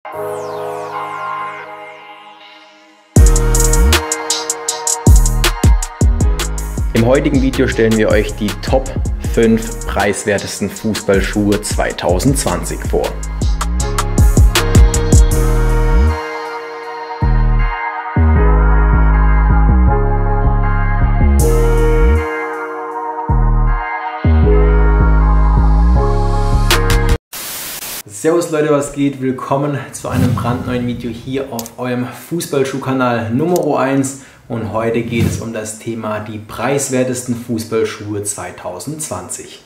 Im heutigen Video stellen wir euch die Top 5 preiswertesten Fußballschuhe 2020 vor. Servus Leute, was geht? Willkommen zu einem brandneuen Video hier auf eurem Fußballschuhkanal Nummer 1 und heute geht es um das Thema die preiswertesten Fußballschuhe 2020.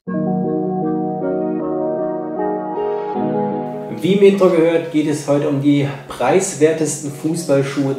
Wie im Intro gehört, geht es heute um die preiswertesten Fußballschuhe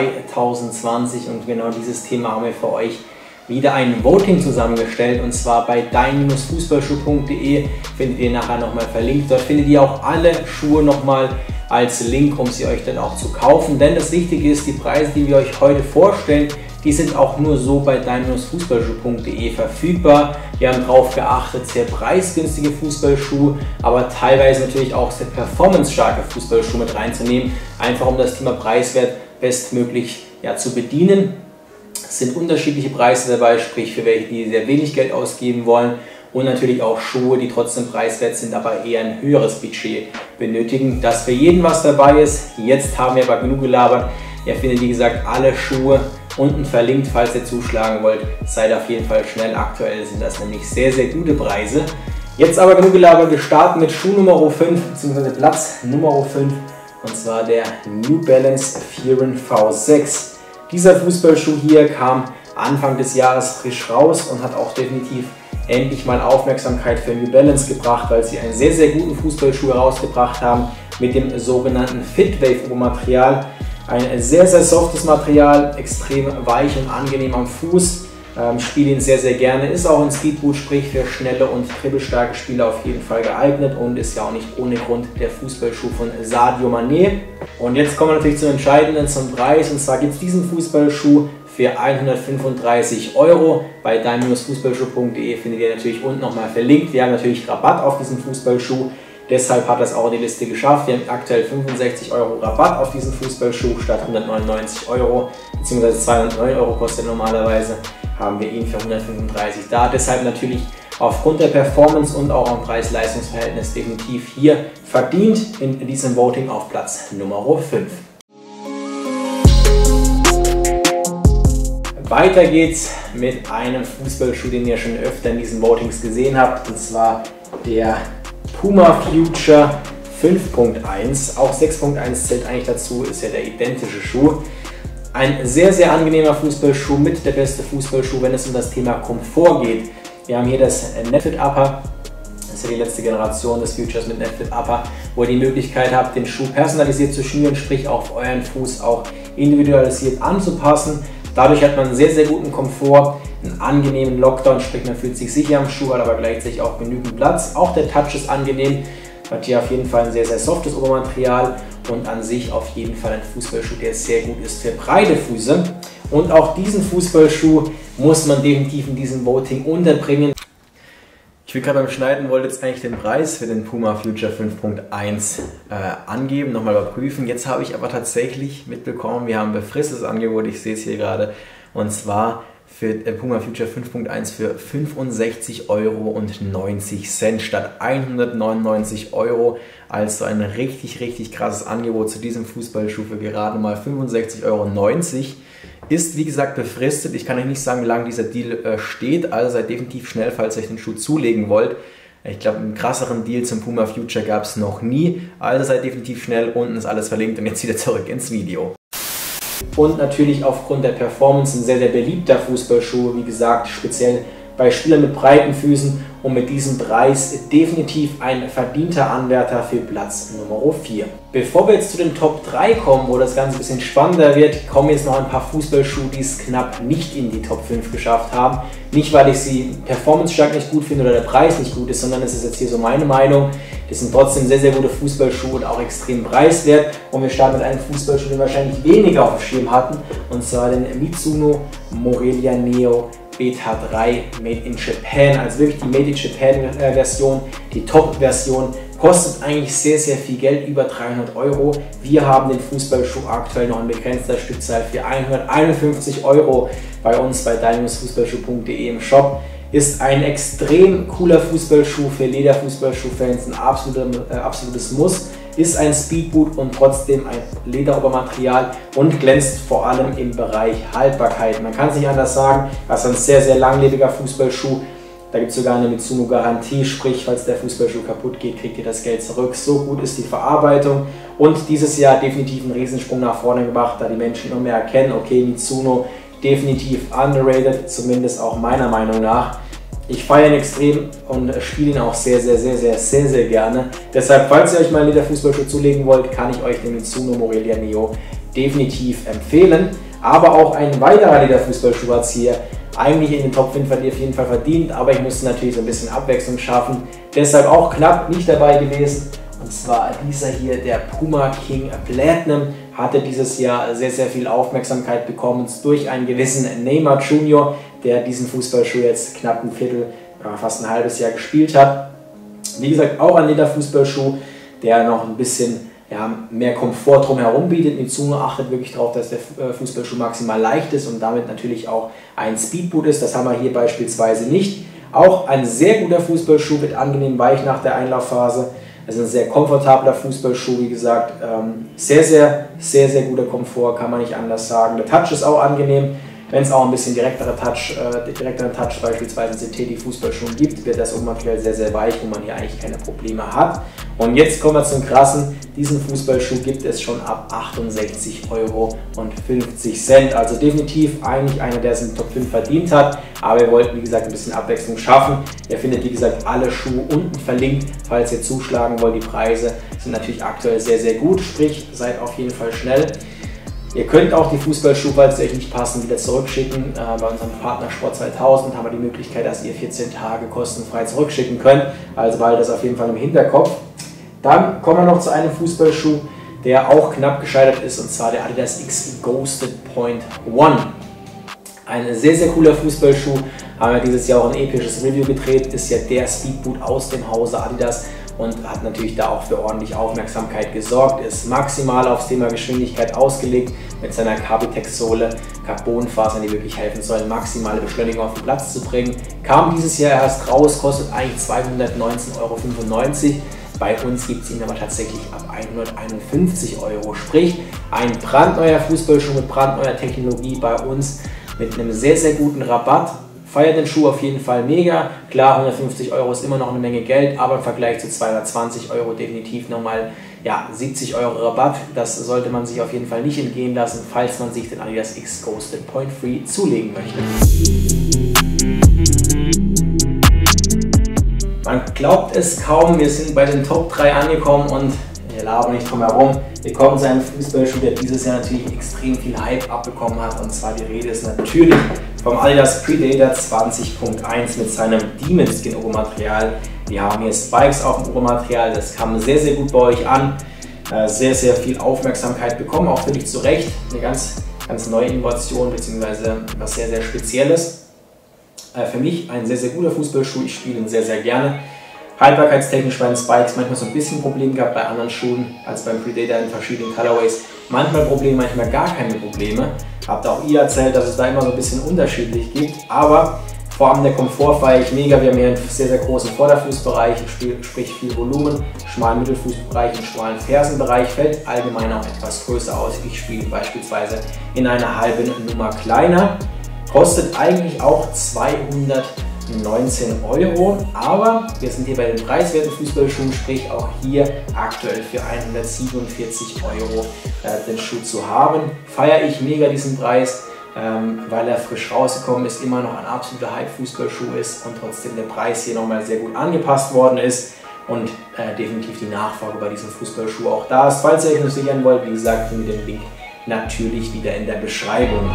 2020 und genau dieses Thema haben wir für euch wieder ein Voting zusammengestellt und zwar bei dein-fußballschuh.de findet ihr nachher nochmal verlinkt. Dort findet ihr auch alle Schuhe nochmal als Link, um sie euch dann auch zu kaufen. Denn das Wichtige ist, die Preise, die wir euch heute vorstellen, die sind auch nur so bei dein-fußballschuh.de verfügbar. Wir haben darauf geachtet, sehr preisgünstige Fußballschuhe, aber teilweise natürlich auch sehr performancestarke Fußballschuhe mit reinzunehmen, einfach um das Thema preiswert bestmöglich zu bedienen. Es sind unterschiedliche Preise dabei, sprich für welche, die sehr wenig Geld ausgeben wollen und natürlich auch Schuhe, die trotzdem preiswert sind, aber eher ein höheres Budget benötigen. Dass für jeden was dabei ist. Jetzt haben wir aber genug gelabert. Ihr findet wie gesagt alle Schuhe unten verlinkt, falls ihr zuschlagen wollt. Seid auf jeden Fall schnell, aktuell sind das nämlich sehr, sehr gute Preise. Jetzt aber genug gelabert, wir starten mit Schuh Nummer 5 bzw. Platz Nummer 5 und zwar der New Balance Furin V6. Dieser Fußballschuh hier kam Anfang des Jahres frisch raus und hat auch definitiv endlich mal Aufmerksamkeit für New Balance gebracht, weil sie einen sehr, sehr guten Fußballschuh herausgebracht haben mit dem sogenannten Fitwave-Material. Ein sehr, sehr softes Material, extrem weich und angenehm am Fuß. Spiele ihn sehr, sehr gerne, ist auch ein Speedboot, sprich für schnelle und dribbelstarke Spieler auf jeden Fall geeignet und ist ja auch nicht ohne Grund der Fußballschuh von Sadio Mané. Und jetzt kommen wir natürlich zum Entscheidenden, zum Preis, und zwar gibt es diesen Fußballschuh für 135 €. Bei dein-fußballschuh.de findet ihr natürlich unten nochmal verlinkt. Wir haben natürlich Rabatt auf diesen Fußballschuh, deshalb hat das auch in die Liste geschafft. Wir haben aktuell 65 € Rabatt auf diesen Fußballschuh statt 199 € bzw. 209 € kostet normalerweise, haben wir ihn für 135 da. Deshalb natürlich aufgrund der Performance und auch am Preis-Leistungs-Verhältnis definitiv hier verdient in diesem Voting auf Platz Nummer 5. Weiter geht's mit einem Fußballschuh, den ihr schon öfter in diesen Votings gesehen habt, und zwar der Puma Future 5.1. Auch 6.1 zählt eigentlich dazu, ist ja der identische Schuh. Ein sehr, sehr angenehmer Fußballschuh, mit der beste Fußballschuh, wenn es um das Thema Komfort geht. Wir haben hier das Netfit Upper, das ist ja die letzte Generation des Futures mit Netfit Upper, wo ihr die Möglichkeit habt, den Schuh personalisiert zu schnüren, sprich auf euren Fuß auch individualisiert anzupassen. Dadurch hat man einen sehr, sehr guten Komfort, einen angenehmen Lockdown, sprich man fühlt sich sicher am Schuh, hat aber gleichzeitig auch genügend Platz. Auch der Touch ist angenehm, hat hier auf jeden Fall ein sehr, sehr softes Obermaterial und an sich auf jeden Fall ein Fußballschuh, der sehr gut ist für breite Füße. Und auch diesen Fußballschuh muss man definitiv in diesem Voting unterbringen. Ich will gerade beim Schneiden, wollte jetzt eigentlich den Preis für den Puma Future 5.1 angeben, nochmal überprüfen. Jetzt habe ich aber tatsächlich mitbekommen, wir haben ein befristetes Angebot, ich sehe es hier gerade, und zwar für Puma Future 5.1 für 65,90 € statt 199 €. Also ein richtig, richtig krasses Angebot zu diesem Fußballschuh für gerade mal 65,90 €. Ist wie gesagt befristet. Ich kann euch nicht sagen, wie lange dieser Deal steht. Also seid definitiv schnell, falls ihr euch den Schuh zulegen wollt. Ich glaube, einen krasseren Deal zum Puma Future gab es noch nie. Also seid definitiv schnell. Unten ist alles verlinkt und jetzt wieder zurück ins Video. Und natürlich aufgrund der Performance ein sehr, sehr beliebter Fußballschuh, wie gesagt, speziell bei Spielern mit breiten Füßen und mit diesem Preis definitiv ein verdienter Anwärter für Platz Nummer 4. Bevor wir jetzt zu den Top 3 kommen, wo das Ganze ein bisschen spannender wird, kommen jetzt noch ein paar Fußballschuhe, die es knapp nicht in die Top 5 geschafft haben. Nicht, weil ich sie performancestark nicht gut finde oder der Preis nicht gut ist, sondern es ist jetzt hier so meine Meinung. Das sind trotzdem sehr, sehr gute Fußballschuhe und auch extrem preiswert. Und wir starten mit einem Fußballschuh, den wir wahrscheinlich weniger auf dem Schirm hatten, und zwar den Mizuno Morelia Neo Beta 3 Made in Japan, also wirklich die Made in Japan Version, die Top-Version kostet eigentlich sehr, sehr viel Geld, über 300 €. Wir haben den Fußballschuh aktuell noch in begrenzter Stückzahl für 151 € bei uns bei dein-fußballschuh.de im Shop. Ist ein extrem cooler Fußballschuh für Lederfußballschuh-Fans, ein absolutes Muss. Ist ein Speedboot und trotzdem ein Lederobermaterial und glänzt vor allem im Bereich Haltbarkeit. Man kann es nicht anders sagen, das ist ein sehr, sehr langlebiger Fußballschuh. Da gibt es sogar eine Mizuno-Garantie, sprich, falls der Fußballschuh kaputt geht, kriegt ihr das Geld zurück. So gut ist die Verarbeitung und dieses Jahr definitiv einen Riesensprung nach vorne gemacht, da die Menschen immer mehr erkennen, okay, Mizuno definitiv underrated, zumindest auch meiner Meinung nach. Ich feiere ihn extrem und spiele ihn auch sehr, sehr, sehr, sehr, sehr, sehr gerne. Deshalb, falls ihr euch mal einen Lederfußballschuh zulegen wollt, kann ich euch den Mizuno Morelia Neo definitiv empfehlen. Aber auch ein weiterer Lederfußballschuh hat es hier eigentlich in den Top 5 auf jeden Fall verdient, aber ich musste natürlich so ein bisschen Abwechslung schaffen. Deshalb auch knapp nicht dabei gewesen. Und zwar dieser hier, der Puma King Platinum, hatte dieses Jahr sehr, sehr viel Aufmerksamkeit bekommen durch einen gewissen Neymar Jr., der diesen Fußballschuh jetzt knapp ein Viertel, fast ein halbes Jahr gespielt hat. Wie gesagt, auch ein Lederfußballschuh, der noch ein bisschen mehr Komfort drumherum bietet. Mizuno achtet wirklich darauf, dass der Fußballschuh maximal leicht ist und damit natürlich auch ein Speedboot ist. Das haben wir hier beispielsweise nicht. Auch ein sehr guter Fußballschuh, wird angenehm weich nach der Einlaufphase. Also ein sehr komfortabler Fußballschuh, wie gesagt, sehr, sehr, sehr, sehr guter Komfort, kann man nicht anders sagen. Der Touch ist auch angenehm, wenn es auch ein bisschen direkteren Touch beispielsweise in Synthetik-Fußballschuhen gibt, wird das Obermaterial sehr, sehr weich, wo man hier eigentlich keine Probleme hat. Und jetzt kommen wir zum Krassen, diesen Fußballschuh gibt es schon ab 68,50 €. Also definitiv eigentlich einer, der es in den Top 5 verdient hat, aber wir wollten, wie gesagt, ein bisschen Abwechslung schaffen. Ihr findet, wie gesagt, alle Schuhe unten verlinkt, falls ihr zuschlagen wollt. Die Preise sind natürlich aktuell sehr, sehr gut, sprich, seid auf jeden Fall schnell. Ihr könnt auch die Fußballschuhe, falls sie euch nicht passen, wieder zurückschicken. Bei unserem Partner Sport 2000 haben wir die Möglichkeit, dass ihr 14 Tage kostenfrei zurückschicken könnt. Also behaltet das auf jeden Fall im Hinterkopf. Dann kommen wir noch zu einem Fußballschuh, der auch knapp gescheitert ist, und zwar der Adidas X Ghosted Point One. Ein sehr, sehr cooler Fußballschuh. Haben wir dieses Jahr auch ein episches Review gedreht. Ist ja der Speedboot aus dem Hause Adidas und hat natürlich da auch für ordentlich Aufmerksamkeit gesorgt. Ist maximal aufs Thema Geschwindigkeit ausgelegt mit seiner Carbitex-Sohle, Carbonfasern, die wirklich helfen sollen, maximale Beschleunigung auf den Platz zu bringen. Kam dieses Jahr erst raus, kostet eigentlich 219,95 €. Bei uns gibt es ihn aber tatsächlich ab 151 €. Sprich, ein brandneuer Fußballschuh mit brandneuer Technologie bei uns mit einem sehr, sehr guten Rabatt. Feiert den Schuh auf jeden Fall mega. Klar, 150 € ist immer noch eine Menge Geld, aber im Vergleich zu 220 € definitiv nochmal 70 € Rabatt. Das sollte man sich auf jeden Fall nicht entgehen lassen, falls man sich den Adidas X Ghosted Point Free zulegen möchte. Man glaubt es kaum, wir sind bei den Top 3 angekommen und wir labern nicht drum herum. Wir kommen zu einem Fußballschuh, der dieses Jahr natürlich extrem viel Hype abbekommen hat, und zwar die Rede ist natürlich vom Adidas Predator 20.1 mit seinem Demon Skin Obermaterial. Wir haben hier Spikes auf dem Obermaterial, das kam sehr, sehr gut bei euch an. Sehr, sehr viel Aufmerksamkeit bekommen, auch völlig zu Recht. Eine ganz neue Innovation bzw. was sehr, sehr Spezielles. Für mich ein sehr, sehr guter Fußballschuh, ich spiele ihn sehr, sehr gerne. Haltbarkeitstechnisch bei den Spikes manchmal so ein bisschen Probleme gehabt bei anderen Schuhen als beim Predator in verschiedenen Colorways. Manchmal Probleme, manchmal gar keine Probleme. Habt auch ihr erzählt, dass es da immer so ein bisschen unterschiedlich gibt, aber vor allem der Komfort feiere ich mega. Wir haben hier einen sehr, sehr großen Vorderfußbereich, sprich viel Volumen, schmalen Mittelfußbereich und schmalen Fersenbereich, fällt allgemein auch etwas größer aus. Ich spiele beispielsweise in einer halben Nummer kleiner. Kostet eigentlich auch 219 €, aber wir sind hier bei den preiswerten Fußballschuhen, sprich auch hier aktuell für 147 € den Schuh zu haben. Feiere ich mega diesen Preis, weil er frisch rausgekommen ist, immer noch ein absoluter Hype-Fußballschuh ist und trotzdem der Preis hier nochmal sehr gut angepasst worden ist und definitiv die Nachfrage bei diesem Fußballschuh auch da ist. Falls ihr euch noch sichern wollt, wie gesagt, findet ihr den Link natürlich wieder in der Beschreibung.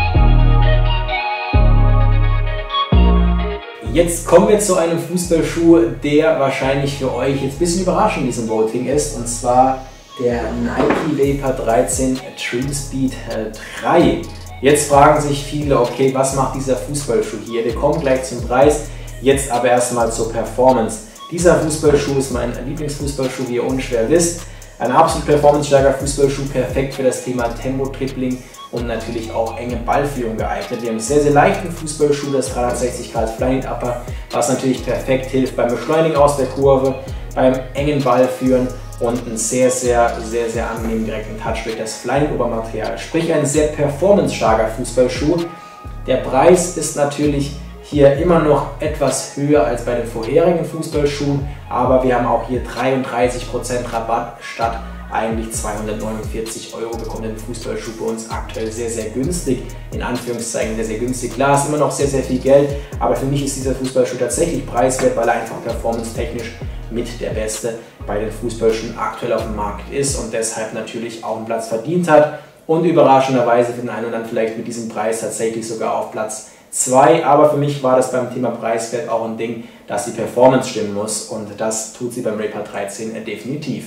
Jetzt kommen wir zu einem Fußballschuh, der wahrscheinlich für euch jetzt ein bisschen überraschend in diesem Voting ist, und zwar der Nike Vapor 13 True Speed 3. Jetzt fragen sich viele, okay, was macht dieser Fußballschuh hier? Wir kommen gleich zum Preis, jetzt aber erstmal zur Performance. Dieser Fußballschuh ist mein Lieblingsfußballschuh, wie ihr unschwer wisst. Ein absolut performancestarker Fußballschuh, perfekt für das Thema Tempo-Dribbling und natürlich auch enge Ballführung geeignet. Wir haben einen sehr, sehr leichten Fußballschuh, das 360 Grad Flyknit Upper, was natürlich perfekt hilft beim Beschleunigen aus der Kurve, beim engen Ballführen und einen sehr angenehmen direkten Touch durch das Flyknit Obermaterial. Sprich ein sehr performancestarker Fußballschuh. Der Preis ist natürlich hier immer noch etwas höher als bei den vorherigen Fußballschuhen, aber wir haben auch hier 33% Rabatt statt eigentlich 249 €, bekommt den Fußballschuh bei uns aktuell sehr, sehr günstig, in Anführungszeichen sehr, sehr günstig. Klar, ist immer noch sehr, sehr viel Geld, aber für mich ist dieser Fußballschuh tatsächlich preiswert, weil er einfach performance-technisch mit der beste bei den Fußballschuhen aktuell auf dem Markt ist und deshalb natürlich auch einen Platz verdient hat und überraschenderweise für den einen oder anderen vielleicht mit diesem Preis tatsächlich sogar auf Platz 2, aber für mich war das beim Thema Preiswert auch ein Ding, dass die Performance stimmen muss und das tut sie beim Raypar 13 definitiv.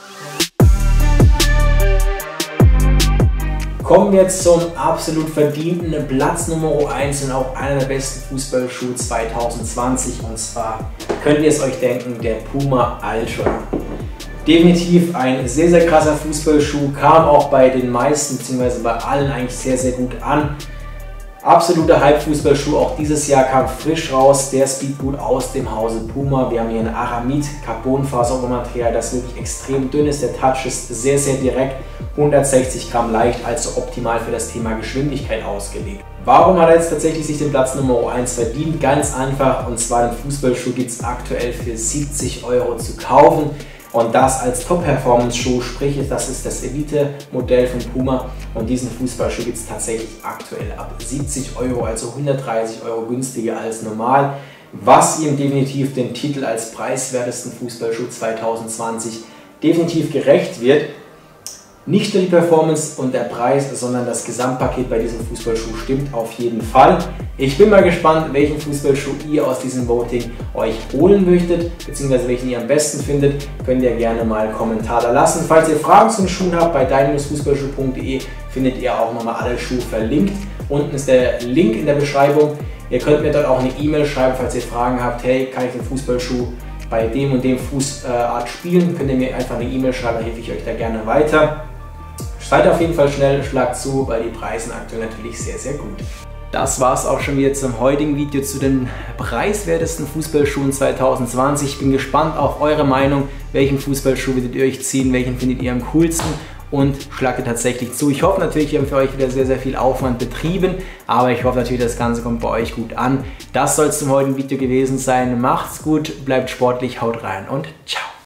Kommen wir jetzt zum absolut verdienten Platz Nummer 1 und auch einer der besten Fußballschuhe 2020 und zwar könnt ihr es euch denken, der Puma Ultra. Definitiv ein sehr, sehr krasser Fußballschuh, kam auch bei den meisten bzw. bei allen eigentlich sehr, sehr gut an. Absoluter Hype-Fußballschuh, auch dieses Jahr kam frisch raus, der Speedboot aus dem Hause Puma. Wir haben hier ein Aramid-Carbonfaser-Material, das wirklich extrem dünn ist. Der Touch ist sehr, sehr direkt, 160 Gramm leicht, also optimal für das Thema Geschwindigkeit ausgelegt. Warum hat er jetzt tatsächlich sich den Platz Nummer 1 verdient? Ganz einfach, und zwar den Fußballschuh gibt es aktuell für 70 € zu kaufen. Und das als Top-Performance-Schuh, sprich das ist das Elite-Modell von Puma und diesen Fußballschuh gibt es tatsächlich aktuell ab 70 €, also 130 € günstiger als normal, was ihm definitiv den Titel als preiswertesten Fußballschuh 2020 definitiv gerecht wird. Nicht nur die Performance und der Preis, sondern das Gesamtpaket bei diesem Fußballschuh stimmt auf jeden Fall. Ich bin mal gespannt, welchen Fußballschuh ihr aus diesem Voting euch holen möchtet, beziehungsweise welchen ihr am besten findet, könnt ihr gerne mal einen Kommentar da lassen. Falls ihr Fragen zu den Schuhen habt, bei dein-fußballschuh.de findet ihr auch nochmal alle Schuhe verlinkt. Unten ist der Link in der Beschreibung. Ihr könnt mir dort auch eine E-Mail schreiben, falls ihr Fragen habt, hey, kann ich den Fußballschuh bei dem und dem Fußart spielen? Könnt ihr mir einfach eine E-Mail schreiben, dann helfe ich euch da gerne weiter. Seid auf jeden Fall schnell, schlagt zu, weil die Preise aktuell natürlich sehr, sehr gut. Das war es auch schon wieder zum heutigen Video zu den preiswertesten Fußballschuhen 2020. Ich bin gespannt auf eure Meinung. Welchen Fußballschuh würdet ihr euch ziehen? Welchen findet ihr am coolsten? Und schlagt tatsächlich zu. Ich hoffe natürlich, wir haben für euch wieder sehr, sehr viel Aufwand betrieben, aber ich hoffe natürlich, das Ganze kommt bei euch gut an. Das soll es zum heutigen Video gewesen sein. Macht's gut, bleibt sportlich, haut rein und ciao.